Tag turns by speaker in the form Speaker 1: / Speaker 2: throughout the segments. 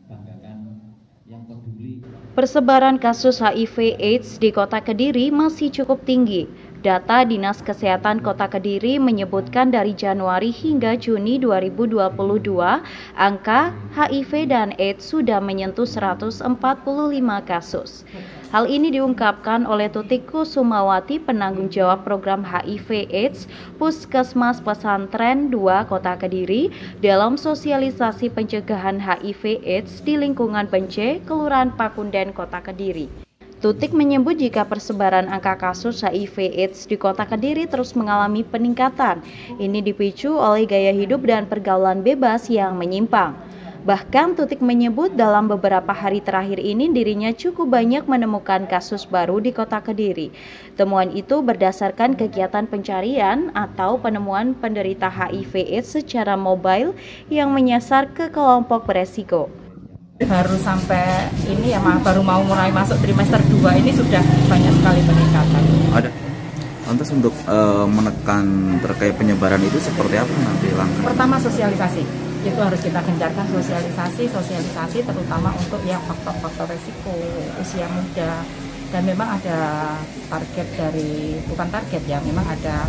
Speaker 1: Persebaran kasus HIV/AIDS di Kota Kediri masih cukup tinggi. Data Dinas Kesehatan Kota Kediri menyebutkan dari Januari hingga Juni 2022, angka HIV dan AIDS sudah menyentuh 145 kasus. Hal ini diungkapkan oleh Tutik Kusumawati, penanggung jawab program HIV/AIDS Puskesmas Pesantren 2 Kota Kediri, dalam sosialisasi pencegahan HIV/AIDS di lingkungan Bence, Kelurahan Pakunden, Kota Kediri. Tutik menyebut jika persebaran angka kasus HIV/AIDS di Kota Kediri terus mengalami peningkatan. Ini dipicu oleh gaya hidup dan pergaulan bebas yang menyimpang. Bahkan Tutik menyebut dalam beberapa hari terakhir ini dirinya cukup banyak menemukan kasus baru di Kota Kediri. Temuan itu berdasarkan kegiatan pencarian atau penemuan penderita HIV/AIDS secara mobile yang menyasar ke kelompok beresiko.
Speaker 2: Baru sampai ini ya, baru mau mulai masuk trimester 2 ini sudah banyak sekali peningkatan.
Speaker 3: Ada. Lantas untuk menekan terkait penyebaran itu seperti apa nanti langkah?
Speaker 2: Pertama, sosialisasi. Itu harus kita gencarkan, sosialisasi terutama untuk yang faktor-faktor resiko usia muda. Dan memang ada target bukan target ya, memang ada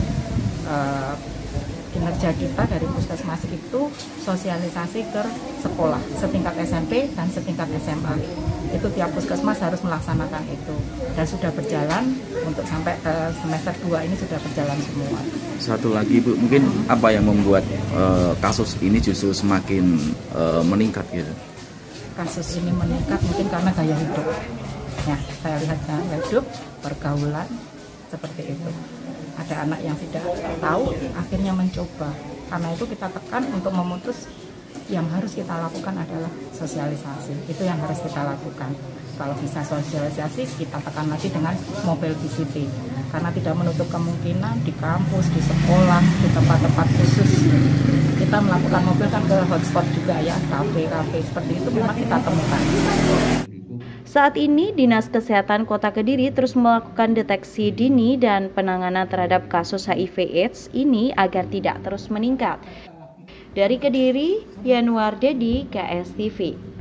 Speaker 2: kinerja kita dari puskesmas itu sosialisasi ke sekolah setingkat SMP dan setingkat SMA. Itu tiap puskesmas harus melaksanakan itu, dan sudah berjalan untuk sampai semester 2 ini sudah berjalan semua.
Speaker 3: Satu lagi Bu, mungkin apa yang membuat kasus ini justru semakin meningkat gitu?
Speaker 2: Kasus ini meningkat mungkin karena gaya hidup. Ya, saya lihat gaya hidup, pergaulan seperti itu. Ada anak yang tidak tahu akhirnya mencoba. Karena itu kita tekan untuk memutus. Yang harus kita lakukan adalah sosialisasi. Itu yang harus kita lakukan. Kalau bisa sosialisasi, kita tekan lagi dengan mobile VCT. Karena tidak menutup kemungkinan di kampus, di sekolah, di tempat-tempat khusus kita melakukan mobile kan ke hotspot juga ya, kafe-kafe seperti itu memang kita temukan.
Speaker 1: Saat ini, Dinas Kesehatan Kota Kediri terus melakukan deteksi dini dan penanganan terhadap kasus HIV/AIDS ini agar tidak terus meningkat. Dari Kediri, Yanuar Dedi, KSTV.